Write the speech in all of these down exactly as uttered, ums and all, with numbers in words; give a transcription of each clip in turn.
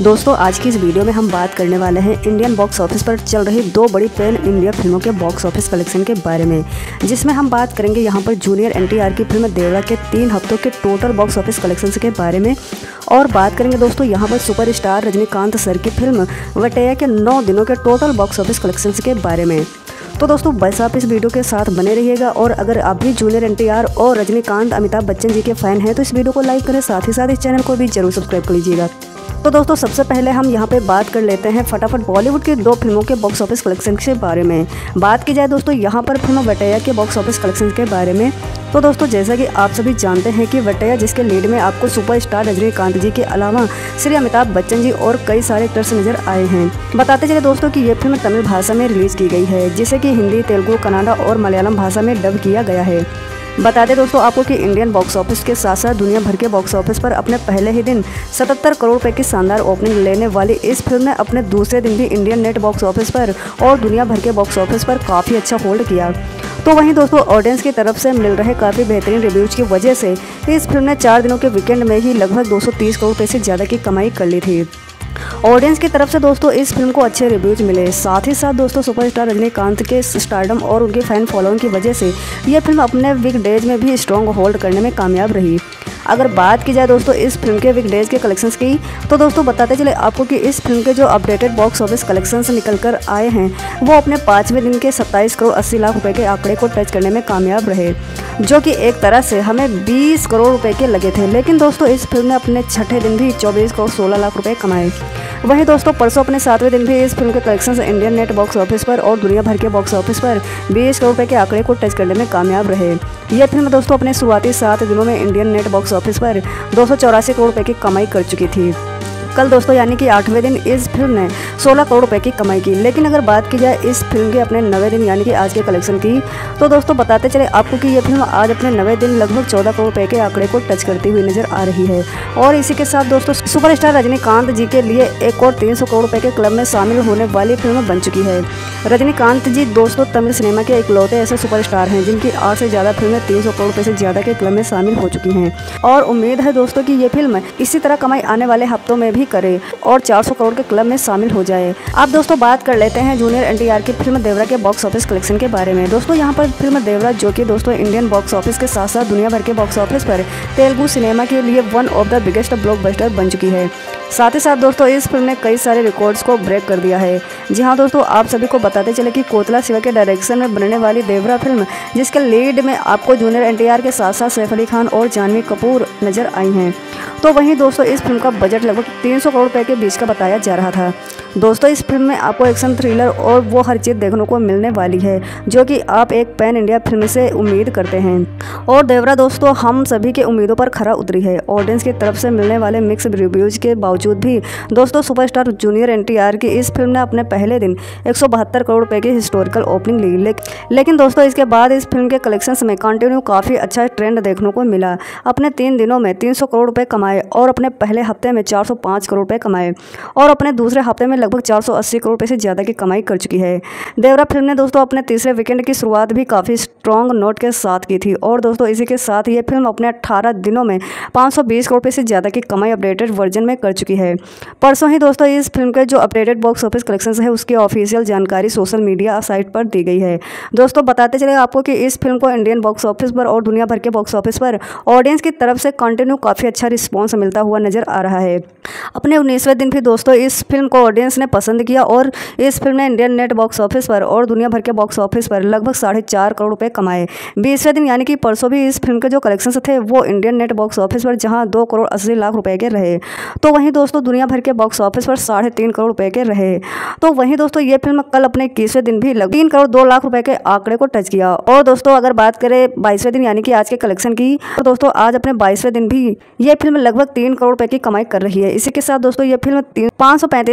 दोस्तों आज की इस वीडियो में हम बात करने वाले हैं इंडियन बॉक्स ऑफिस पर चल रही दो बड़ी पैन इंडिया फिल्मों के बॉक्स ऑफिस कलेक्शन के बारे में, जिसमें हम बात करेंगे यहाँ पर जूनियर एनटीआर की फिल्म देवरा के तीन हफ्तों के टोटल बॉक्स ऑफिस कलेक्शन के बारे में, और बात करेंगे दोस्तों यहाँ पर सुपरस्टार रजनीकांत सर की फिल्म वटैया के नौ दिनों के टोटल बॉक्स ऑफिस कलेक्शन के बारे में। तो दोस्तों बस आप इस वीडियो के साथ बने रहिएगा, और अगर आप भी जूनियर एनटीआर और रजनीकांत अमिताभ बच्चन जी के फैन हैं तो इस वीडियो को लाइक करें, साथ ही साथ इस चैनल को भी जरूर सब्सक्राइब कर लीजिएगा। तो दोस्तों सबसे पहले हम यहाँ पे बात कर लेते हैं फटाफट बॉलीवुड के दो फिल्मों के बॉक्स ऑफिस कलेक्शन के बारे में। बात की जाए दोस्तों यहाँ पर फिल्म वटैया के बॉक्स ऑफिस कलेक्शन के बारे में, तो दोस्तों जैसा कि आप सभी जानते हैं कि वटैया जिसके लीड में आपको सुपरस्टार रजनीकांत जी के अलावा श्री अमिताभ बच्चन जी और कई सारे एक्टर्स नजर आए हैं। बताते चले दोस्तों कि ये फिल्म तमिल भाषा में रिलीज की गई है, जिसे कि हिंदी, तेलुगु, कन्नड़ा और मलयालम भाषा में डब किया गया है। बता दें दोस्तों आपको कि इंडियन बॉक्स ऑफिस के साथ साथ दुनिया भर के बॉक्स ऑफिस पर अपने पहले ही दिन सतहत्तर करोड़ रुपए की शानदार ओपनिंग लेने वाली इस फिल्म ने अपने दूसरे दिन भी इंडियन नेट बॉक्स ऑफिस पर और दुनिया भर के बॉक्स ऑफिस पर काफ़ी अच्छा होल्ड किया। तो वहीं दोस्तों ऑडियंस की तरफ से मिल रहे काफ़ी बेहतरीन रिव्यूज की वजह से इस फिल्म ने चार दिनों के वीकेंड में ही लगभग दो सौ तीस करोड़ रुपये से ज़्यादा की कमाई कर ली थी। ऑडियंस की तरफ से दोस्तों इस फिल्म को अच्छे रिव्यूज मिले, साथ ही साथ दोस्तों सुपरस्टार रजनीकांत के स्टारडम और उनके फैन फॉलोइंग की वजह से यह फिल्म अपने वीक डेज में भी स्ट्रॉन्ग होल्ड करने में कामयाब रही। अगर बात की जाए दोस्तों इस फिल्म के वीक डेज के कलेक्शंस की, तो दोस्तों बताते चले आपको कि इस फिल्म के जो अपडेटेड बॉक्स ऑफिस कलेक्शंस निकल कर आए हैं वो अपने पाँचवें दिन के सत्ताईस करोड़ अस्सी लाख रुपए के आंकड़े को टच करने में कामयाब रहे, जो कि एक तरह से हमें बीस करोड़ रुपए के लगे थे। लेकिन दोस्तों इस फिल्म ने अपने छठे दिन भी चौबीस करोड़ सोलह लाख रुपए कमाए। वहीं दोस्तों परसों अपने सातवें दिन भी इस फिल्म के collections Indian net box office पर और दुनिया भर के बॉक्स ऑफिस पर बीस करोड़ रुपए के आंकड़े को टच करने में कामयाब रहे। यह फिल्म दोस्तों अपने शुरुआती सात दिनों में इंडियन नेट बॉक्स ऑफिस पर दो सौ चौरासी करोड़ रुपए की कमाई कर चुकी थी। कल दोस्तों यानी कि आठवें दिन इस फिल्म ने सोलह करोड़ रुपए की कमाई की। लेकिन अगर बात की जाए इस फिल्म के अपने नवे दिन यानी कि आज के कलेक्शन की, तो दोस्तों बताते चले आपको कि यह फिल्म आज अपने नवे दिन लगभग चौदह करोड़ रुपए के आंकड़े को टच करती हुई नजर आ रही है। और इसी के साथ दोस्तों सुपरस्टार रजनीकांत जी के लिए एक और तीन सौ करोड़ रुपए के क्लब में शामिल होने वाली फिल्म बन चुकी है। रजनीकांत जी दोस्तों तमिल सिनेमा के इकलौते ऐसे सुपरस्टार हैं जिनकी आठ से ज़्यादा फिल्में तीन सौ करोड़ रुपए से ज़्यादा के क्लब में शामिल हो चुकी हैं, और उम्मीद है दोस्तों कि ये फिल्म इसी तरह कमाई आने वाले हफ्तों में भी करे और चार सौ करोड़ के क्लब में शामिल हो जाए। अब दोस्तों बात कर लेते हैं जूनियर एनटीआर की फिल्म देवरा के बॉक्स ऑफिस कलेक्शन के बारे में। दोस्तों यहाँ पर फिल्म देवरा, जो कि दोस्तों इंडियन बॉक्स ऑफिस के साथ साथ दुनिया भर के बॉक्स ऑफिस पर तेलुगु सिनेमा के लिए one of the biggest blockbuster बन चुकी है। साथ ही साथ दोस्तों इस फिल्म ने कई सारे रिकॉर्ड्स को ब्रेक कर दिया है। जी हाँ दोस्तों, आप सभी को बताते चले कि कोतला शिवा के डायरेक्शन में बनने वाली देवरा फिल्म, जिसके लीड में आपको जूनियर एनटीआर के साथ साथ सैफ अली खान और जानवी कपूर नजर आई हैं। तो वहीं दोस्तों इस फिल्म का बजट लगभग तीन सौ करोड़ रुपए के बीच का बताया जा रहा था। दोस्तों इस फिल्म में आपको एक्शन, थ्रिलर और वो हर चीज़ देखने को मिलने वाली है जो कि आप एक पैन इंडिया फिल्म से उम्मीद करते हैं। और देवरा दोस्तों हम सभी के उम्मीदों पर खरा उतरी है। ऑडियंस की तरफ से मिलने वाले मिक्स रिव्यूज के बावजूद भी दोस्तों सुपरस्टार जूनियर एनटीआर की इस फिल्म ने अपने पहले दिन एक सौ बहत्तर करोड़ रुपए की हिस्टोरिकल ओपनिंग ली। ले, लेकिन दोस्तों इसके बाद इस फिल्म के कलेक्शंस में कंटिन्यू काफ़ी अच्छा ट्रेंड देखने को मिला। अपने तीन दिनों में तीन सौ करोड़ रुपए कमाए, और अपने पहले हफ्ते में चार सौ पाँच करोड़ रुपए कमाए, और अपने दूसरे हफ्ते में लगभग चार सौ अस्सी करोड़ रुपए से ज़्यादा की कमाई कर चुकी है। देवरा फिल्म ने दोस्तों अपने तीसरे वीकेंड की शुरुआत भी काफ़ी स्ट्रॉन्ग नोट के साथ की थी, और दोस्तों इसी के साथ ये फिल्म अपने अठारह दिनों में पाँच सौ बीस करोड़ रुपए से ज़्यादा की कमाई अपडेटेड वर्जन में कर चुकी है। परसों ही दोस्तों इस फिल्म के जो अपडेटेड बॉक्स ऑफिस कलेक्शन है उसकी ऑफिशियल जानकारी सोशल मीडिया साइट पर दी गई है। दोस्तों बताते चले आपको कि इस फिल्म को इंडियन बॉक्स ऑफिस पर और दुनिया भर के बॉक्स ऑफिस पर ऑडियंस की तरफ से कंटिन्यू काफ़ी अच्छा रिस्पॉन्स मिलता हुआ नजर आ रहा है। अपने उन्नीसवें दिन भी दोस्तों इस फिल्म को ऑडियंस ने पसंद किया, और इस फिल्म ने इंडियन नेट बॉक्स ऑफिस पर और दुनिया भर के बॉक्स ऑफिस पर लगभग साढ़े चार करोड़ रुपए कमाए। बीसवें दिन यानी कि परसों भी इस फिल्म के जो कलेक्शंस थे वो इंडियन नेट बॉक्स ऑफिस पर जहां दो करोड़ अस्सी लाख रुपए के रहे, तो वहीं दोस्तों दुनिया भर के बॉक्स ऑफिस पर साढ़े तीन करोड़ रुपए के रहे। तो वहीं दोस्तों ये फिल्म कल अपने इक्कीसवें दिन भी लगभग तीन करोड़ दो लाख रुपए के आंकड़े को टच किया। और दोस्तों अगर बात करें बाईसवें दिन यानी कि आज के कलेक्शन की, तो दोस्तों आज अपने बाईसवें दिन भी ये फिल्म लगभग तीन करोड़ रुपए की कमाई कर रही है। इसी के साथ दोस्तों ये फिल्म पाँच सौ पैंतीस करोड़ रुपए से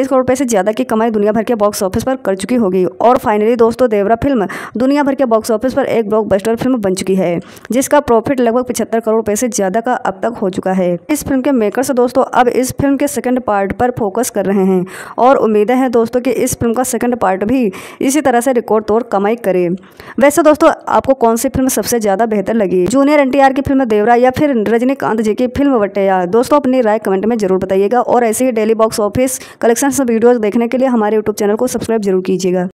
ज़्यादा की कमाई दुनिया भर के बॉक्स ऑफिस पर कर चुकी होगी। और फाइनली दोस्तों देवरा फिल्म दुनिया भर के बॉक्स ऑफिस पर एक ब्लॉकबस्टर फिल्म बन चुकी है, जिसका प्रॉफिट लगभग पचहत्तर करोड़ रुपए से ज़्यादा का अब तक हो चुका है। इस फिल्म के मेकर्स दोस्तों अब इस फिल्म के सेकंड पार्ट पर फोकस कर रहे हैं और उम्मीदें हैं दोस्तों कि इस फिल्म का सेकंड पार्ट भी इसी तरह से रिकॉर्ड तोड़ कमाई करे। वैसे दोस्तों आपको कौन सी फिल्म सबसे ज़्यादा बेहतर लगी, जूनियर एनटीआर की फिल्म देवरा या फिर रजनीकांत जी की फिल्म वट्टेया? दोस्तों अपनी राय कमेंट में जरूर बताइएगा और ऐसे ही daily box office collection videos देखने के लिए हमारे यूट्यूब चैनल को सब्सक्राइब जरूर कीजिएगा।